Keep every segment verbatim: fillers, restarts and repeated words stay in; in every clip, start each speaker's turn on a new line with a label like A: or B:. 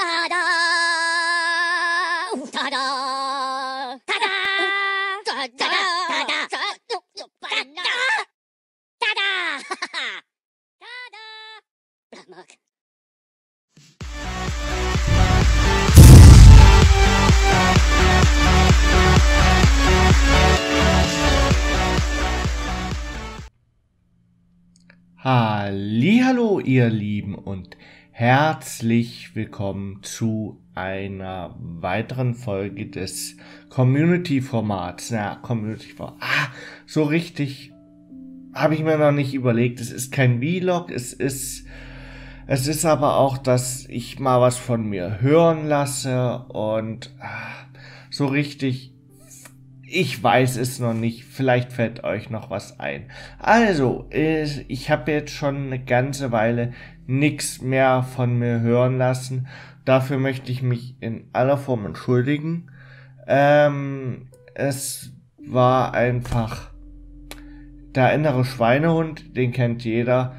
A: Tada! Tada! Tada! Tada! Tada! Tada! Tada! Tada! Blamok.
B: Hallihallo ihr Lieben und herzlich willkommen zu einer weiteren Folge des Community-Formats. Na, Community-Format. Ah, so richtig habe ich mir noch nicht überlegt. Es ist kein Vlog, es ist, es ist aber auch, dass ich mal was von mir hören lasse und ah, so richtig. Ich weiß es noch nicht, vielleicht fällt euch noch was ein. Also, ich habe jetzt schon eine ganze Weile nichts mehr von mir hören lassen. Dafür möchte ich mich in aller Form entschuldigen. Ähm, es war einfach der innere Schweinehund, den kennt jeder,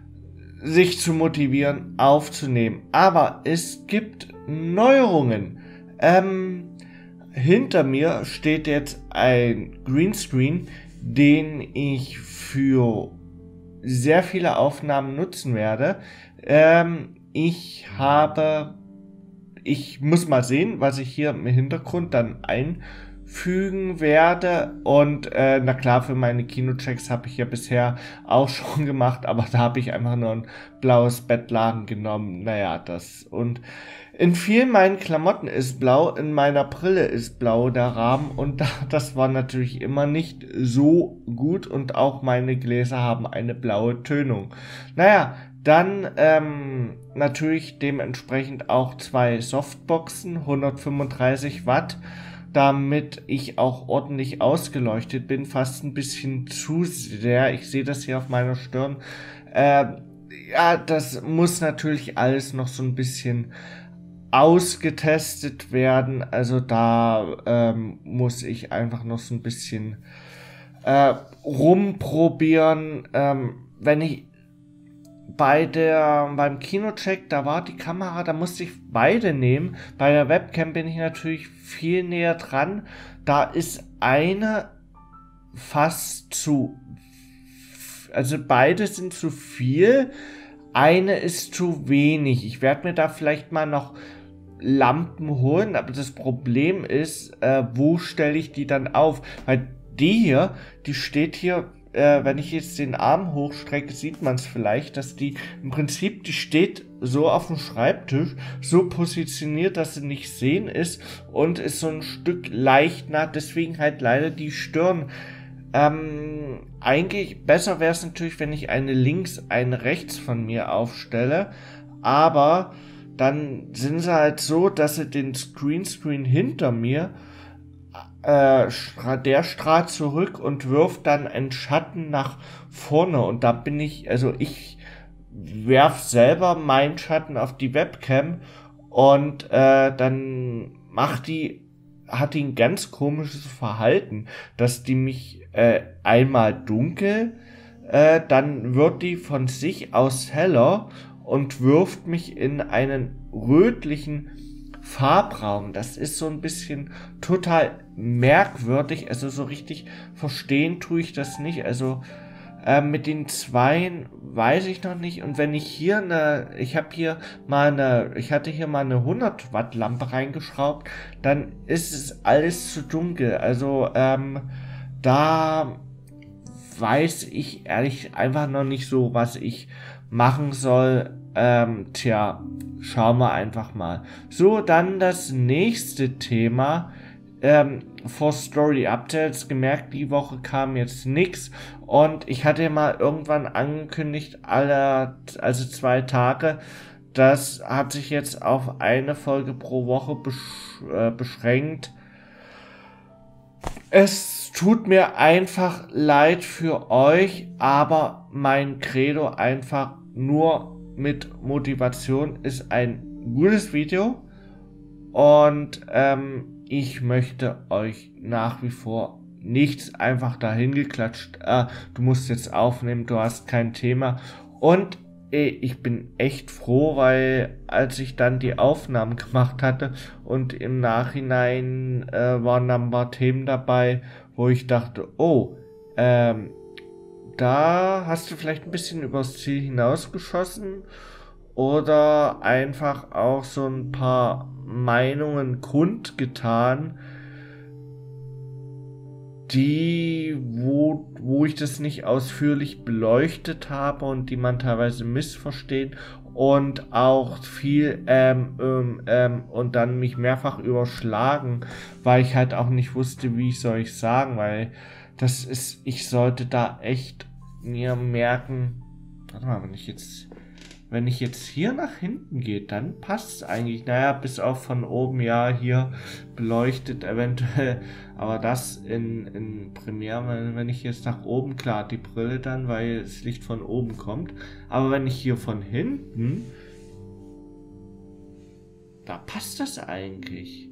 B: sich zu motivieren, aufzunehmen. Aber es gibt Neuerungen. Ähm... Hinter mir steht jetzt ein Greenscreen, den ich für sehr viele Aufnahmen nutzen werde. Ähm, ich habe, ich muss mal sehen, was ich hier im Hintergrund dann einfügen werde. Und äh, na klar, für meine Kinochecks habe ich ja bisher auch schon gemacht, aber da habe ich einfach nur ein blaues Bettlaken genommen. Naja, das und in vielen meinen Klamotten ist blau, in meiner Brille ist blau der Rahmen und das war natürlich immer nicht so gut und auch meine Gläser haben eine blaue Tönung. Naja, dann ähm, natürlich dementsprechend auch zwei Softboxen, hundertfünfunddreißig Watt, damit ich auch ordentlich ausgeleuchtet bin, fast ein bisschen zu sehr. Ich sehe das hier auf meiner Stirn. Äh, ja, das muss natürlich alles noch so ein bisschen ausgetestet werden, also da ähm, muss ich einfach noch so ein bisschen äh, rumprobieren. Ähm, wenn ich bei der beim Kinocheck, da war die Kamera, da musste ich beide nehmen. Bei der Webcam bin ich natürlich viel näher dran. Da ist eine fast zu, also beide sind zu viel. Eine ist zu wenig. Ich werde mir da vielleicht mal noch Lampen holen, aber das Problem ist, äh, wo stelle ich die dann auf? Weil die hier, die steht hier, äh, wenn ich jetzt den Arm hochstrecke, sieht man es vielleicht, dass die im Prinzip, die steht so auf dem Schreibtisch, so positioniert, dass sie nicht sehen ist und ist so ein Stück leicht nah, deswegen halt leider die Stirn. Ähm, eigentlich besser wäre es natürlich, wenn ich eine links, eine rechts von mir aufstelle, aber dann sind sie halt so, dass sie den Greenscreen hinter mir, äh, der strahlt zurück und wirft dann einen Schatten nach vorne und da bin ich, also ich werf selber meinen Schatten auf die Webcam und äh, dann macht die hat die ein ganz komisches Verhalten, dass die mich äh, einmal dunkel, äh, dann wird die von sich aus heller und wirft mich in einen rötlichen Farbraum. Das ist so ein bisschen total merkwürdig, also so richtig verstehen tue ich das nicht, also äh, mit den Zweien weiß ich noch nicht. Und wenn ich hier eine, ich habe hier mal eine, ich hatte hier mal eine hundert Watt Lampe reingeschraubt, dann ist es alles zu dunkel. Also ähm, da weiß ich ehrlich einfach noch nicht so, was ich machen soll. Ähm, tja, schauen wir einfach mal. So, dann das nächste Thema. Ähm, For Story Updates, gemerkt, die Woche kam jetzt nix und ich hatte mal irgendwann angekündigt, alle, also zwei Tage, das hat sich jetzt auf eine Folge pro Woche besch äh, beschränkt. Es tut mir einfach leid für euch, aber mein Credo einfach nur mit Motivation ist ein gutes Video und ähm, ich möchte euch nach wie vor nichts einfach dahin geklatscht, äh, du musst jetzt aufnehmen, du hast kein Thema und ey, ich bin echt froh, weil als ich dann die Aufnahmen gemacht hatte und im Nachhinein äh, waren dann ein paar Themen dabei, wo ich dachte, oh, ähm, da hast du vielleicht ein bisschen übers Ziel hinausgeschossen oder einfach auch so ein paar Meinungen kundgetan, die, wo, wo ich das nicht ausführlich beleuchtet habe und die man teilweise missversteht und auch viel ähm, ähm, ähm, und dann mich mehrfach überschlagen, weil ich halt auch nicht wusste, wie ich soll ich sagen, weil das ist, ich sollte da echt mir merken, warte mal, wenn ich jetzt Wenn ich jetzt hier nach hinten gehe, dann passt es eigentlich. Naja, bis auf von oben, ja, hier beleuchtet eventuell. Aber das in, in Premiere, wenn, wenn ich jetzt nach oben, klar, die Brille dann, weil das Licht von oben kommt. Aber wenn ich hier von hinten, da passt das eigentlich.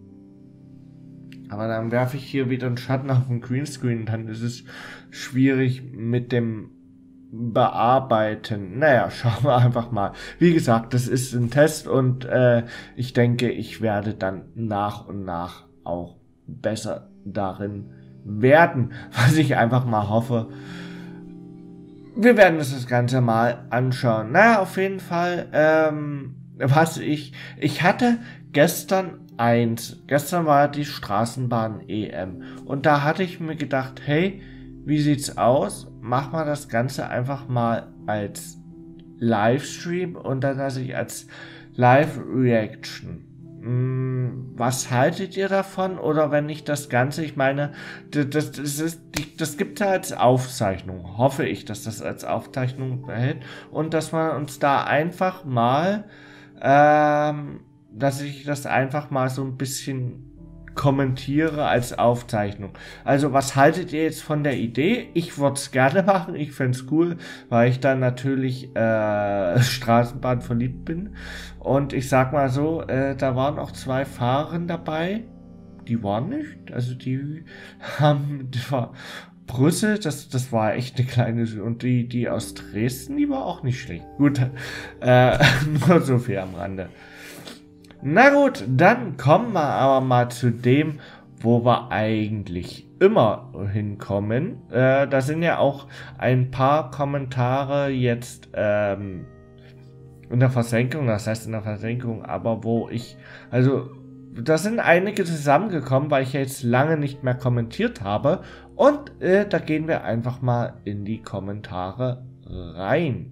B: Aber dann werfe ich hier wieder einen Schatten auf den Greenscreen. Dann ist es schwierig mit dem Bearbeiten. Naja, schauen wir einfach mal. Wie gesagt, das ist ein Test und äh, ich denke, ich werde dann nach und nach auch besser darin werden, was ich einfach mal hoffe. Wir werden uns das Ganze mal anschauen. Naja, auf jeden Fall, ähm, was ich, ich hatte gestern eins, gestern war die Straßenbahn-E M und da hatte ich mir gedacht, hey, wie sieht's aus? Mach mal das Ganze einfach mal als Livestream und dann also als Live-Reaction. Hm, was haltet ihr davon? Oder wenn ich das Ganze, ich meine, das, das, das, ist, das gibt es ja als Aufzeichnung. Hoffe ich, dass das als Aufzeichnung behält und dass man uns da einfach mal, ähm, dass ich das einfach mal so ein bisschen kommentiere als Aufzeichnung. Also was haltet ihr jetzt von der Idee? Ich würde es gerne machen, ich fände es cool, weil ich dann natürlich äh, Straßenbahn verliebt bin. Und ich sag mal so, äh, da waren auch zwei Fahrer dabei, die waren nicht, also die haben, das war Brüssel, das, das war echt eine kleine, und die, die aus Dresden, die war auch nicht schlecht. Gut, äh, nur so viel am Rande. Na gut, dann kommen wir aber mal zu dem, wo wir eigentlich immer hinkommen. Äh, da sind ja auch ein paar Kommentare jetzt ähm, in der Versenkung, das heißt in der Versenkung, aber wo ich, also da sind einige zusammengekommen, weil ich ja jetzt lange nicht mehr kommentiert habe. Und äh, da gehen wir einfach mal in die Kommentare rein.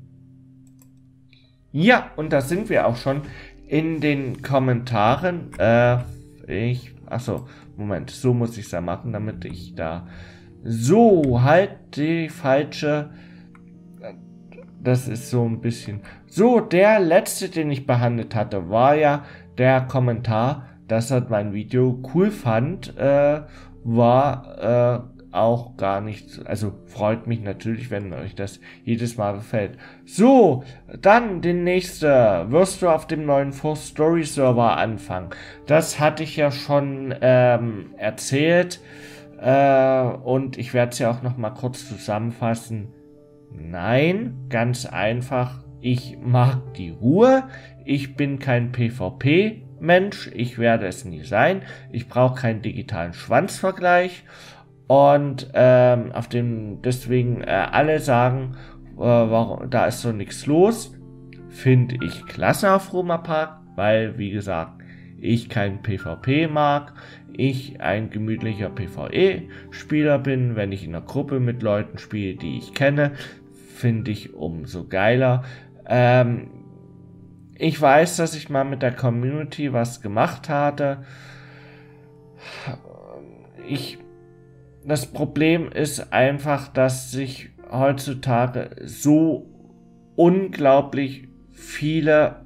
B: Ja, und da sind wir auch schon in den Kommentaren. Äh, ich, achso, Moment, so muss ich es ja machen, damit ich da so halt die falsche, das ist so ein bisschen, so der letzte, den ich behandelt hatte, war ja der Kommentar, dass er mein Video cool fand, äh, war, äh, auch gar nicht, also freut mich natürlich, wenn euch das jedes Mal gefällt. So, dann den nächsten. Wirst du auf dem neuen Four Story Server anfangen? Das hatte ich ja schon ähm, erzählt äh, und ich werde es ja auch noch mal kurz zusammenfassen. Nein, ganz einfach, ich mag die Ruhe, ich bin kein PvP-Mensch, ich werde es nie sein, ich brauche keinen digitalen Schwanzvergleich. Und ähm, auf dem, deswegen äh, alle sagen, äh, warum, da ist so nichts los, finde ich klasse auf Roma Park, weil, wie gesagt, ich kein PvP mag, ich ein gemütlicher PvE-Spieler bin, wenn ich in einer Gruppe mit Leuten spiele, die ich kenne, finde ich umso geiler. Ähm, ich weiß, dass ich mal mit der Community was gemacht hatte. Ich Das Problem ist einfach, dass sich heutzutage so unglaublich viele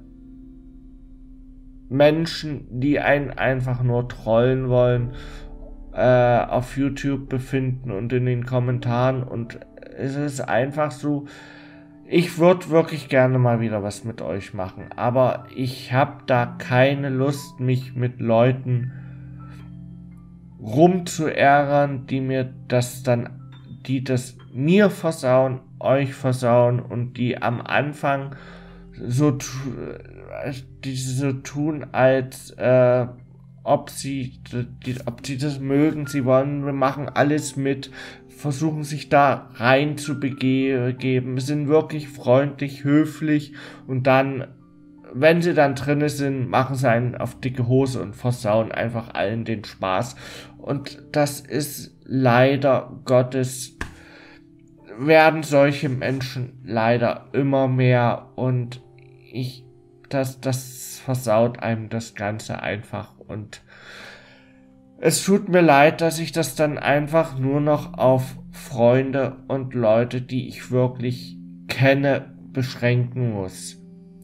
B: Menschen, die einen einfach nur trollen wollen, äh, auf YouTube befinden und in den Kommentaren, und es ist einfach so, ich würde wirklich gerne mal wieder was mit euch machen, aber ich habe da keine Lust, mich mit Leuten rumzuärgern, die mir das dann, die das mir versauen, euch versauen und die am Anfang so, die so tun, als äh, ob sie, die, ob sie das mögen, sie wollen, wir machen alles mit, versuchen sich da rein zu begeben, sind wirklich freundlich, höflich und dann, wenn sie dann drinne sind, machen sie einen auf dicke Hose und versauen einfach allen den Spaß. Und das ist leider Gottes, werden solche Menschen leider immer mehr und ich, das, das versaut einem das Ganze einfach und es tut mir leid, dass ich das dann einfach nur noch auf Freunde und Leute, die ich wirklich kenne, beschränken muss.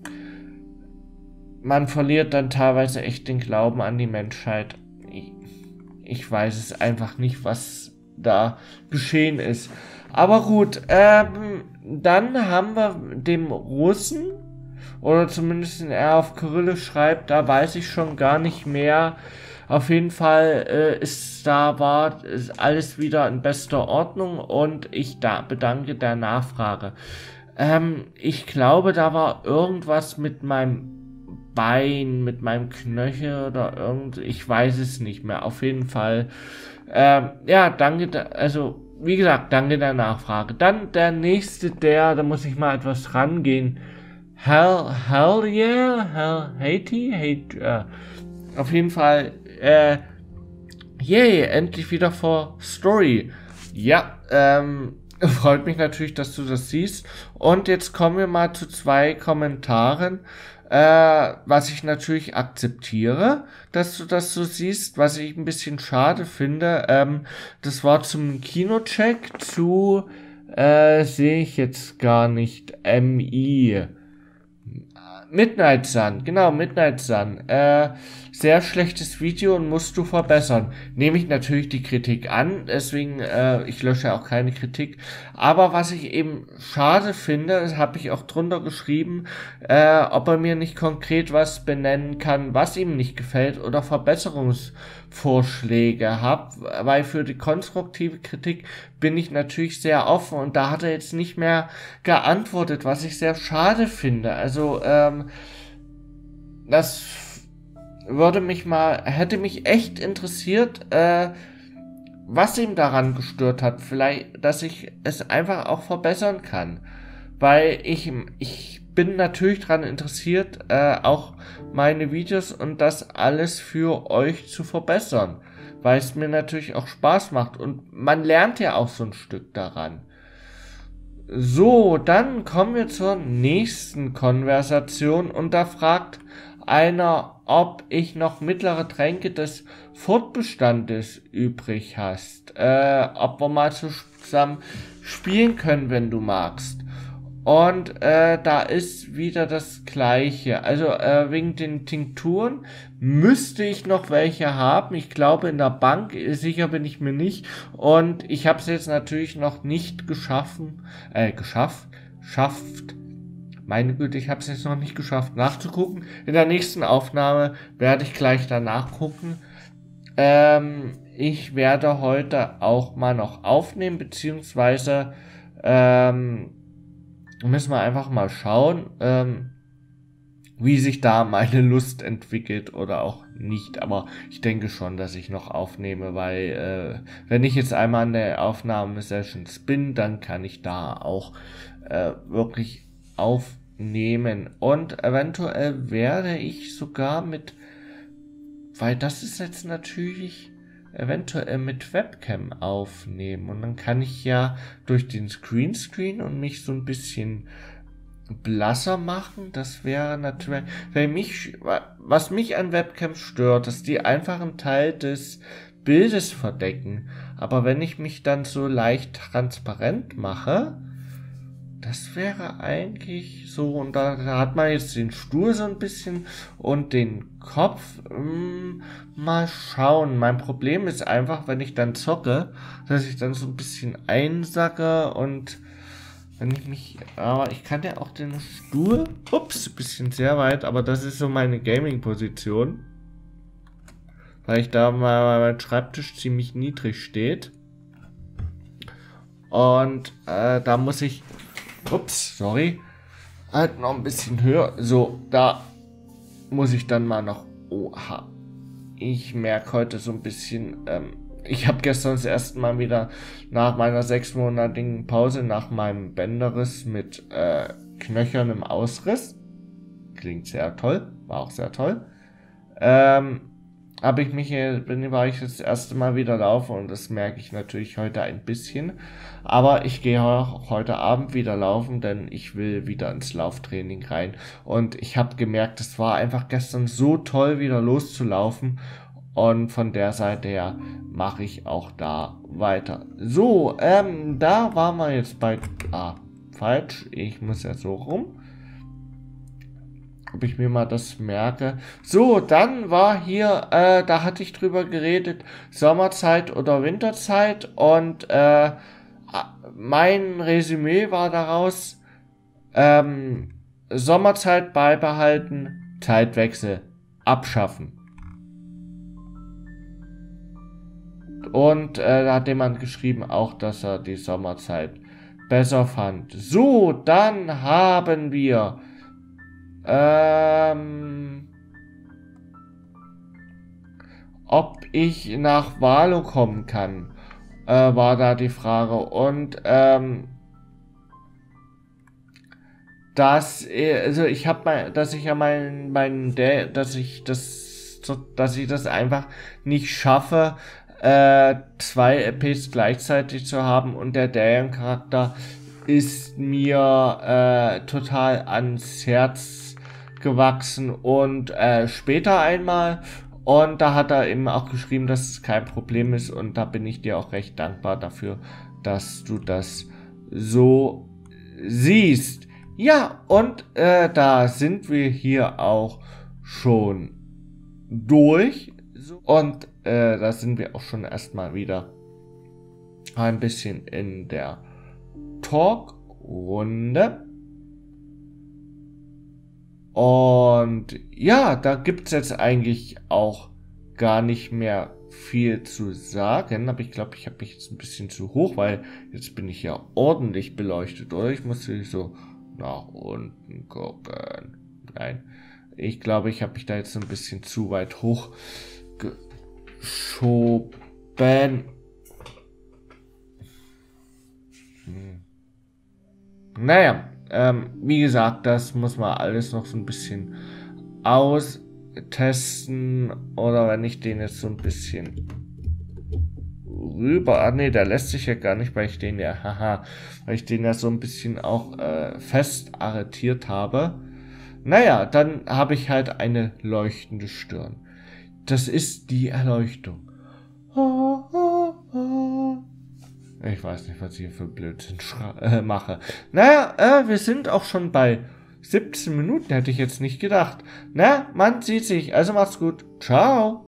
B: Man verliert dann teilweise echt den Glauben an die Menschheit. Ich, ich weiß es einfach nicht, was da geschehen ist. Aber gut, ähm, dann haben wir dem Russen, oder zumindest er auf Kyrillisch schreibt, da weiß ich schon gar nicht mehr. Auf jeden Fall äh, ist da war ist alles wieder in bester Ordnung und ich da bedanke der Nachfrage. Ähm, ich glaube, da war irgendwas mit meinem Bein, mit meinem Knöchel oder irgend, ich weiß es nicht mehr. Auf jeden Fall, ähm, ja, danke, da, also wie gesagt, danke der Nachfrage. Dann der nächste, der, da muss ich mal etwas rangehen. Hell, hell yeah, hell, Haiti, hate, äh, auf jeden Fall, äh, yay, endlich wieder vor Story. Ja, ähm, freut mich natürlich, dass du das siehst. Und jetzt kommen wir mal zu zwei Kommentaren, äh, was ich natürlich akzeptiere, dass du das so siehst, was ich ein bisschen schade finde. Ähm, das war zum Kinocheck zu, äh, sehe ich jetzt gar nicht, M I. Midnight Sun, genau, Midnight Sun. Äh, sehr schlechtes Video und musst du verbessern. Nehme ich natürlich die Kritik an, deswegen, äh, ich lösche auch keine Kritik. Aber was ich eben schade finde, das habe ich auch drunter geschrieben, äh, ob er mir nicht konkret was benennen kann, was ihm nicht gefällt oder Verbesserungsvorschläge hat, weil für die konstruktive Kritik bin ich natürlich sehr offen und da hat er jetzt nicht mehr geantwortet, was ich sehr schade finde. Also, ähm, das würde mich mal, hätte mich echt interessiert, äh, was ihm daran gestört hat. Vielleicht, dass ich es einfach auch verbessern kann. Weil ich, ich bin natürlich daran interessiert, äh, auch meine Videos und das alles für euch zu verbessern. Weil es mir natürlich auch Spaß macht und man lernt ja auch so ein Stück daran. So, dann kommen wir zur nächsten Konversation und da fragt einer, ob ich noch mittlere Tränke des Fortbestandes übrig hast. Äh, ob wir mal zusammen spielen können, wenn du magst. Und äh, da ist wieder das Gleiche. Also äh, wegen den Tinkturen müsste ich noch welche haben. Ich glaube in der Bank, sicher bin ich mir nicht. Und ich habe es jetzt natürlich noch nicht geschaffen, äh, geschafft, schafft. Meine Güte, ich habe es jetzt noch nicht geschafft nachzugucken. In der nächsten Aufnahme werde ich gleich danach gucken. Ähm, ich werde heute auch mal noch aufnehmen, beziehungsweise ähm, müssen wir einfach mal schauen, ähm, wie sich da meine Lust entwickelt oder auch nicht. Aber ich denke schon, dass ich noch aufnehme, weil äh, wenn ich jetzt einmal an der Aufnahmesessions bin, dann kann ich da auch äh, wirklich aufnehmen. Und eventuell werde ich sogar mit, weil das ist jetzt natürlich eventuell mit Webcam aufnehmen und dann kann ich ja durch den Screenscreen und mich so ein bisschen blasser machen. Das wäre natürlich, wenn mich, was mich an Webcam stört, dass die einfach einen Teil des Bildes verdecken. Aber wenn ich mich dann so leicht transparent mache, das wäre eigentlich so, und da, da hat man jetzt den Stuhl so ein bisschen und den Kopf, mh, mal schauen. Mein Problem ist einfach, wenn ich dann zocke, dass ich dann so ein bisschen einsacke und wenn ich mich, aber ich kann ja auch den Stuhl, ups, ein bisschen sehr weit, aber das ist so meine Gaming-Position, weil ich da mal, weil mein Schreibtisch ziemlich niedrig steht. Und äh, da muss ich, ups, sorry, halt noch ein bisschen höher. So, da muss ich dann mal noch, oha, ich merke heute so ein bisschen, ähm, ich habe gestern das erste Mal wieder nach meiner sechsmonatigen Pause, nach meinem Bänderriss mit äh, knöchernem Ausriss, klingt sehr toll, war auch sehr toll, ähm, habe ich mich, bin, war ich das erste Mal wieder laufen und das merke ich natürlich heute ein bisschen. Aber ich gehe auch heute Abend wieder laufen, denn ich will wieder ins Lauftraining rein. Und ich habe gemerkt, es war einfach gestern so toll, wieder loszulaufen. Und von der Seite her mache ich auch da weiter. So, ähm, da waren wir jetzt bei, ah, falsch, ich muss ja so rum. Ob ich mir mal das merke. So, dann war hier, äh, da hatte ich drüber geredet, Sommerzeit oder Winterzeit und äh, mein Resümee war daraus, ähm, Sommerzeit beibehalten, Zeitwechsel abschaffen. Und äh, da hat jemand geschrieben auch, dass er die Sommerzeit besser fand. So, dann haben wir Ähm, ob ich nach Valo kommen kann, äh, war da die Frage. Und ähm, dass, also ich habe mal, dass ich ja mein, mein, dass ich das, dass ich das einfach nicht schaffe, äh, zwei E Ps gleichzeitig zu haben und der Darien-Charakter ist mir äh, total ans Herz gewachsen und äh, später einmal und da hat er eben auch geschrieben, dass es kein Problem ist und da bin ich dir auch recht dankbar dafür, dass du das so siehst. Ja, und äh, da sind wir hier auch schon durch und äh, da sind wir auch schon erstmal wieder ein bisschen in der Talkrunde. Und ja, da gibt's jetzt eigentlich auch gar nicht mehr viel zu sagen. Aber ich glaube, ich habe mich jetzt ein bisschen zu hoch, weil jetzt bin ich ja ordentlich beleuchtet, oder? Ich muss hier so nach unten gucken. Nein, ich glaube, ich habe mich da jetzt ein bisschen zu weit hoch geschoben. Hm. Naja. Ähm, wie gesagt, das muss man alles noch so ein bisschen austesten. Oder wenn ich den jetzt so ein bisschen rüber... Ah ne, der lässt sich ja gar nicht, weil ich den ja... Haha, weil ich den ja so ein bisschen auch äh, fest arretiert habe. Naja, dann habe ich halt eine leuchtende Stirn. Das ist die Erleuchtung. Ich weiß nicht, was ich hier für Blödsinn äh, mache. Naja, äh, wir sind auch schon bei siebzehn Minuten, hätte ich jetzt nicht gedacht. Na, man sieht sich. Also macht's gut. Ciao.